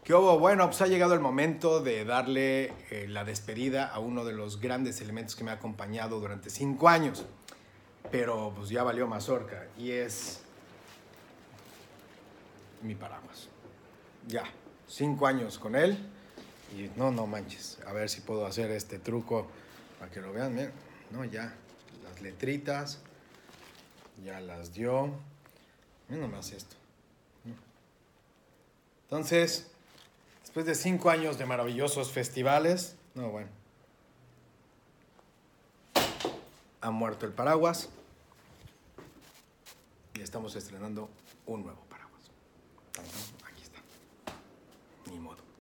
¿Qué hubo? Bueno, pues ha llegado el momento de darle la despedida a uno de los grandes elementos que me ha acompañado durante 5 años. Pero pues ya valió mazorca y es mi paraguas. Ya, 5 años con él y no manches. A ver si puedo hacer este truco para que lo vean. Miren. No, ya, las letritas ya las dio. Miren nomás esto. Entonces, después de 5 años de maravillosos festivales, no, bueno, ha muerto el paraguas y estamos estrenando un nuevo paraguas. Aquí está. Ni modo.